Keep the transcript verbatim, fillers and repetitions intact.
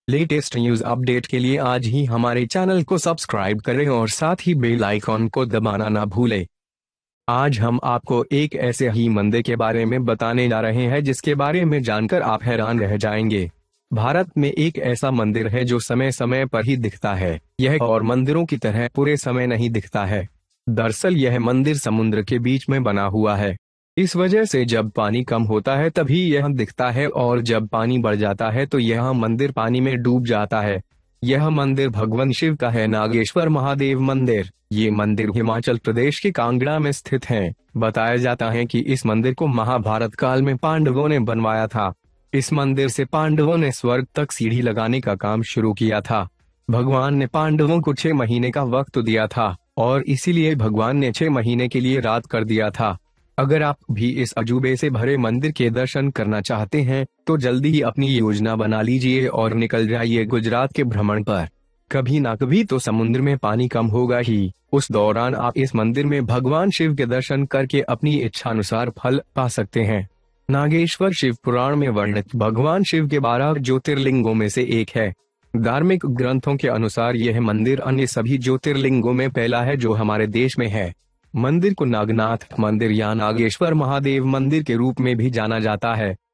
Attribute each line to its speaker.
Speaker 1: Latest news update के लिए आज ही हमारे चैनल को सब्सक्राइब करें और साथ ही बेल आइकॉन को दबाना ना भूलें। आज हम आपको एक ऐसे ही मंदिर के बारे में बताने जा रहे हैं जिसके बारे में जानकर आप हैरान रह जाएंगे। भारत में एक ऐसा मंदिर है जो समय समय पर ही दिखता है। यह और मंदिरों की तरह पूरे समय नहीं दिखता है। दरअसल यह मंदिर समुद्र के बीच में बना हुआ है। इस वजह से जब पानी कम होता है तभी यह दिखता है और जब पानी बढ़ जाता है तो यह मंदिर पानी में डूब जाता है। यह मंदिर भगवान शिव का है, नागेश्वर महादेव मंदिर। ये मंदिर हिमाचल प्रदेश के कांगड़ा में स्थित है। बताया जाता है कि इस मंदिर को महाभारत काल में पांडवों ने बनवाया था। इस मंदिर से पांडवों ने स्वर्ग तक सीढ़ी लगाने का काम शुरू किया था। भगवान ने पांडवों को छह महीने का वक्त दिया था और इसीलिए भगवान ने छह महीने के लिए रात कर दिया था। अगर आप भी इस अजूबे से भरे मंदिर के दर्शन करना चाहते हैं तो जल्दी ही अपनी योजना बना लीजिए और निकल जाइए गुजरात के भ्रमण पर। कभी ना कभी तो समुद्र में पानी कम होगा ही। उस दौरान आप इस मंदिर में भगवान शिव के दर्शन करके अपनी इच्छानुसार फल पा सकते हैं। नागेश्वर शिव पुराण में वर्णित भगवान शिव के बारह ज्योतिर्लिंगों में से एक है। धार्मिक ग्रंथों के अनुसार यह मंदिर अन्य सभी ज्योतिर्लिंगों में पहला है जो हमारे देश में है। मंदिर को नागनाथ मंदिर या नागेश्वर महादेव मंदिर के रूप में भी जाना जाता है।